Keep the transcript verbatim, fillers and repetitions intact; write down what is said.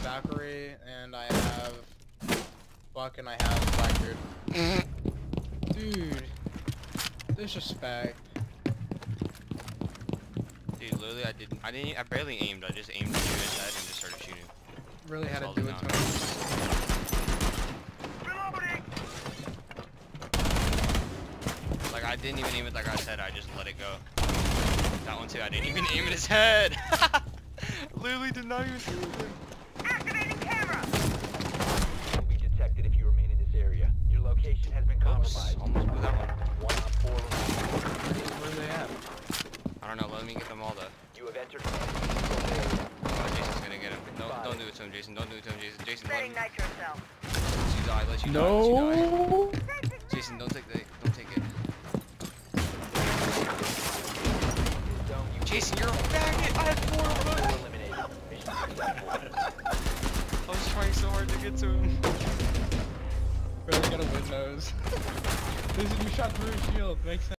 Valkyrie, and I have Buck, and I have Blackbeard. Dude, disrespect. Dude, literally, I didn't. I didn't. I barely aimed. I just aimed to his head and just started shooting. Really had That's to do all it they to him. Like, I didn't even aim it like I said. I just let it go. That one too. I didn't even aim at his head. Literally did not even do anything. Activating camera. Will be detected if you remain in this area. Your location has been compromised. Oops, almost blew that one. One on four remaining. Where are they at? I don't know. Let me get them all though. You have entered. Oh, Jason's gonna get him. Don't, don't do it to him, Jason. Don't do it to him, Jason. Jason, let Setting him. nitro cell. Let you die. Let you die. No. Let you die. Jason, don't take the. Don't take it. Jason, you're a faggot. I had four of them. Eliminated. Mission successful. I was trying so hard to get to him. Really got a win nose. This is you shot through his shield. Makes sense.